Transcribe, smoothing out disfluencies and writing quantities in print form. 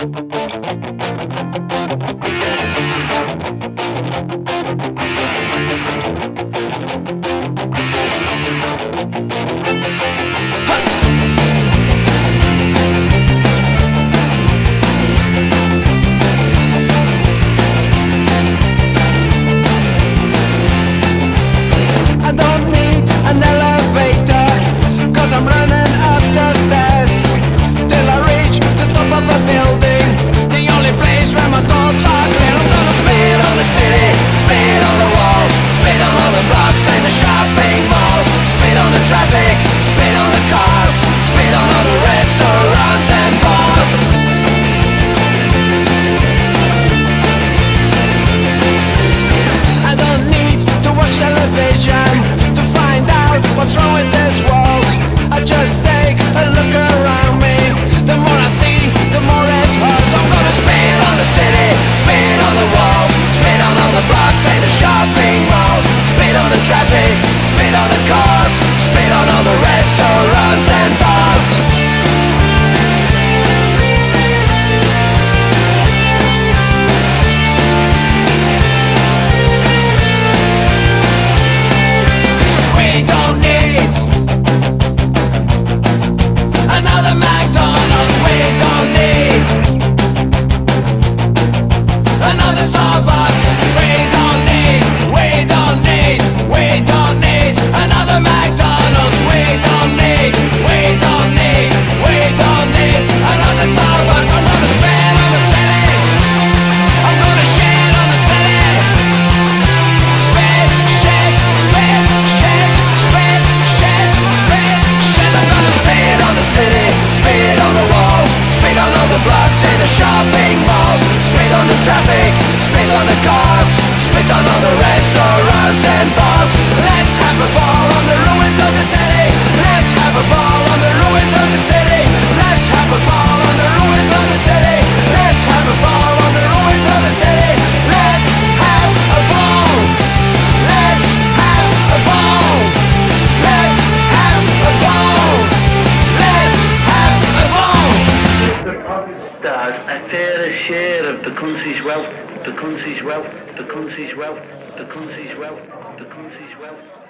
I'm running up the stairs till I reach the top of a building, the only place where my thoughts are clear. I'm gonna spit on the city, spit on the walls, spit on all the blocks and the shopping malls, spit on the traffic, spit on the cars, spit on all the restaurants and bars. I don't need to watch television to find out what's wrong with this world. I just take a look around me. The more I see, the more it hurts. I'm gonna spit on the city, spit on the walls, spit on all the blocks and the shopping malls, spit on the traffic, spit on the cars, spit on all the restaurants and bars. Shopping malls, spit on the traffic, spit on the cars, spit on all the restaurants and bars. Let's have a ball on the ruins of the city. Let's have a ball on the ruins of the city. Let's have a ball on the ruins of the city. Let's have a ball on the ruins of the city. Let's have a ball. Let's have a ball. Let's have a ball. Let's have a ball. A fairer share of the country's wealth, the country's wealth, the country's wealth, the country's wealth, the country's wealth.